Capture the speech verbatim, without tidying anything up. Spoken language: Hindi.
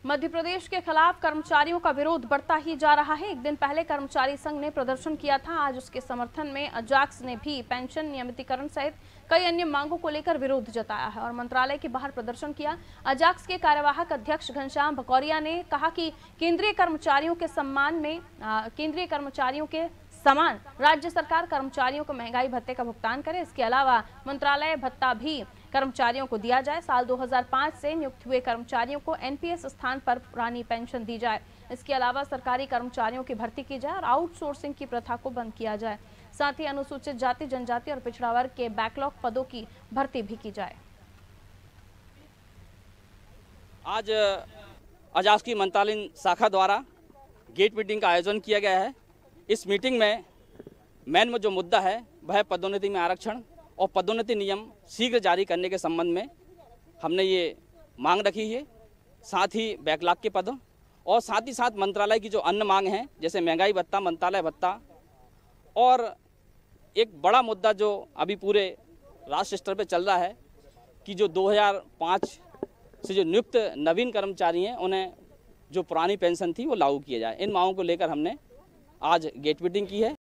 मध्य प्रदेश के खिलाफ कर्मचारियों का विरोध बढ़ता ही जा रहा है। एक दिन पहले कर्मचारी संघ ने प्रदर्शन किया था। आज उसके समर्थन में अजाक्स ने भी पेंशन नियमितीकरण सहित कई अन्य मांगों को लेकर विरोध जताया है और मंत्रालय के बाहर प्रदर्शन किया। अजाक्स के कार्यवाहक अध्यक्ष घनश्याम भकौरिया ने कहा कि केंद्रीय कर्मचारियों के सम्मान में केंद्रीय कर्मचारियों के समान राज्य सरकार कर्मचारियों को महंगाई भत्ते का भुगतान करे। इसके अलावा मंत्रालय भत्ता भी कर्मचारियों को दिया जाए। साल दो हज़ार पाँच से नियुक्त हुए कर्मचारियों को एनपीएस स्थान पर पुरानी पेंशन दी जाए। इसके अलावा सरकारी कर्मचारियों की भर्ती की जाए और आउटसोर्सिंग की प्रथा को बंद किया जाए। साथ ही अनुसूचित जाति, जनजाति और पिछड़ा वर्ग के बैकलॉग पदों की भर्ती भी की जाए। आज अजाक्स की मंत्रालय शाखा द्वारा गेट मीटिंग का आयोजन किया गया है। इस मीटिंग में मेन जो मुद्दा है वह पदोन्नति में आरक्षण और पदोन्नति नियम शीघ्र जारी करने के संबंध में हमने ये मांग रखी है। साथ ही बैकलॉग के पदों और साथ ही साथ मंत्रालय की जो अन्य मांग हैं जैसे महंगाई भत्ता, मंत्रालय भत्ता और एक बड़ा मुद्दा जो अभी पूरे राष्ट्र स्तर पर चल रहा है कि जो दो हज़ार पाँच से जो नियुक्त नवीन कर्मचारी हैं उन्हें जो पुरानी पेंशन थी वो लागू किया जाए। इन मांगों को लेकर हमने आज गेट मीटिंग की है।